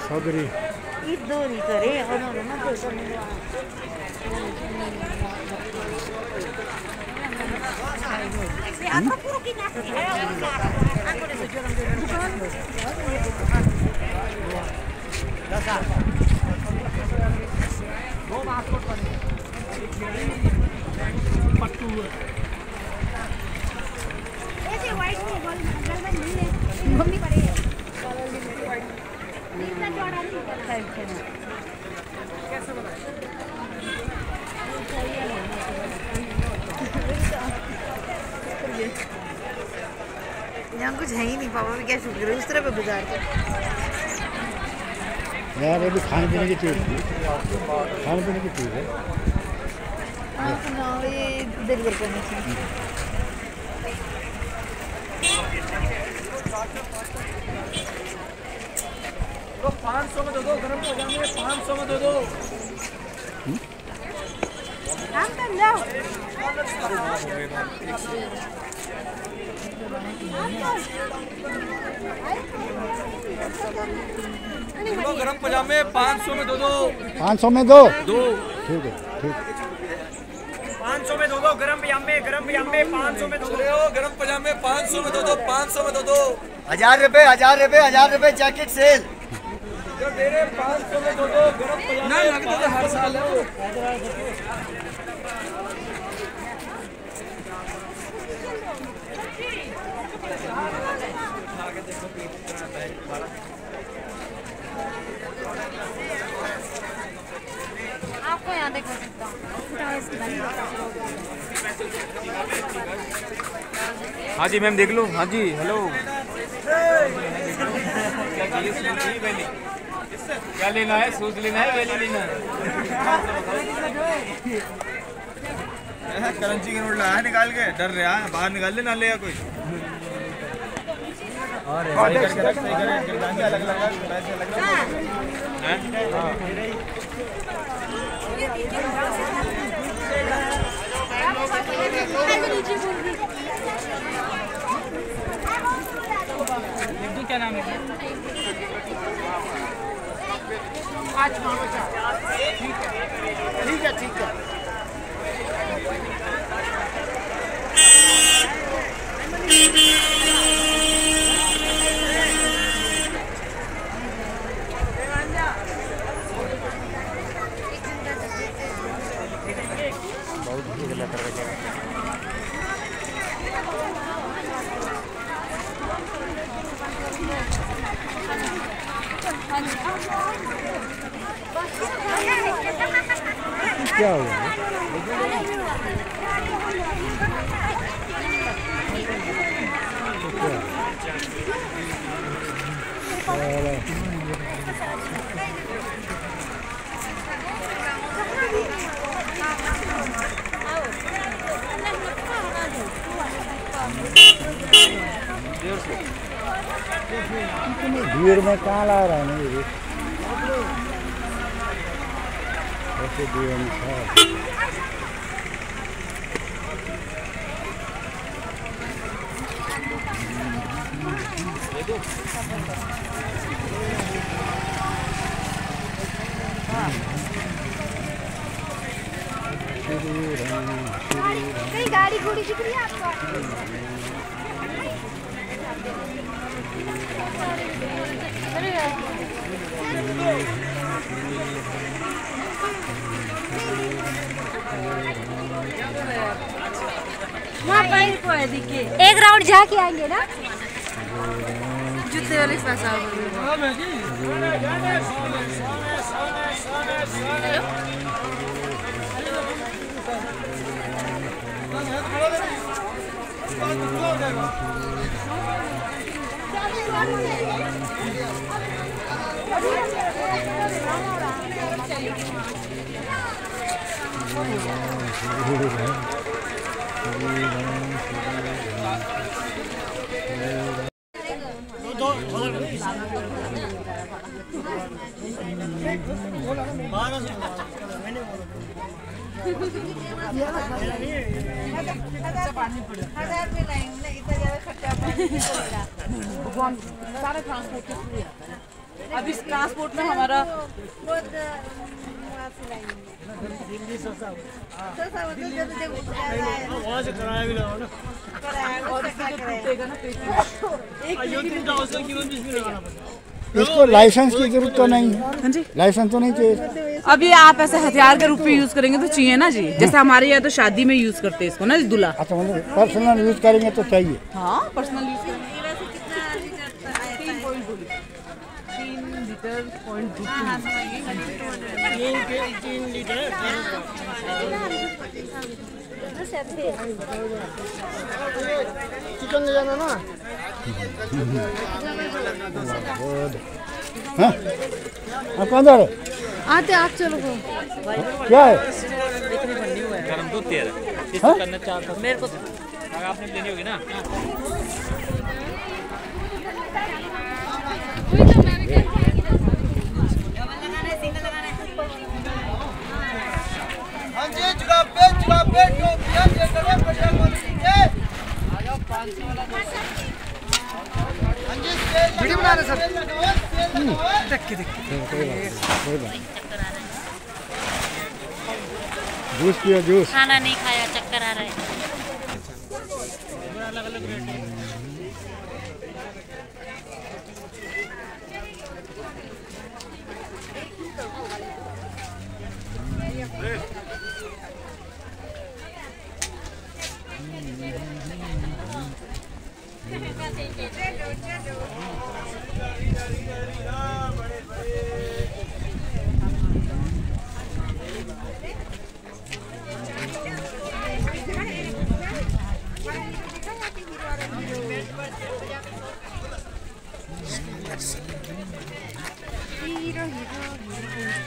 सदरी इधर करे और ना तो apa puro kinasi aku udah sejualan bukan dasar दो पासपोर्ट बने पट्टू ऐसे वाइट में गोल में नहीं है मम्मी पड़े नीला जोड़ा नहीं कैसे बनाए यहाँ कुछ है ही नहीं पापा भी क्या शुक्र है उस तरह पे बाजार के यार ये भी खाने पीने की चीज़ थी खाने पीने की चीज़ है हाँ सुना ये डिलीवर करनी चाहिए तो 500 में दे दो गरम पजामे 500 में दे दो हम कर लो गरम पजामे 500 में दो 500 में दो ठीक है ठीक 500 में दो गरम पजामे 500 में दो गरम पजामे 500 में दो 500 में दो 1000 रुपए जैकेट सेल जो तेरे 500 में दो गरम पजामे ना लगता तो हर साल है आपको यहाँ देख सकता हूँ हाँ जी मैम देख लो हाँ जी हेलो क्या लेना है सूज लेना है वेली लेना है करंसी का नोट लाया निकाल के डर रहा है बाहर निकाल ले ना ले कोई और अलग अलग पैसे अलग क्या नाम है आज ठीक है क्या हुआ भीड़ में कहाँ ला रहा है ना ये ऐसे भीड़ में कहीं गाड़ी घोड़ी दिख रही है आपको वहाँ पर एक राउंड जाके आएंगे ना जूते वाले पैसा सारा ट्रांसपोर्ट के थ्रू आता है अभी ट्रांसपोर्ट में हमारा वहाँ से कराया भी लगाओ ना। इसको लाइसेंस की जरूरत तो नहीं है। हाँ जी, लाइसेंस तो नहीं चाहिए। अब ये आप ऐसे हथियार के रूप में यूज करेंगे तो चाहिए ना जी, जैसे हमारे यहाँ तो शादी में यूज करते हैं इसको ना दूल्हा। अच्छा मतलब पर्सनल यूज करेंगे तो चाहिए। हाँ पर्सनल यूज करेंगे। 3 लीटर। चिकन ले जाना ना। हाँ? आप कहाँ जा रहे? आते आप चलो। क्या है? गरम दूध तेल हाँ? करना चाहता हूँ मेरे को आपने लेनी होगी ना। हाँ जी जुलाबे टोपियां ये करो बढ़िया क्वालिटी के। हाँ जी वीडियो बना रहे सर। जूस पियो जूस। खाना नहीं खाया, चक्कर आ रहा है। Hero hero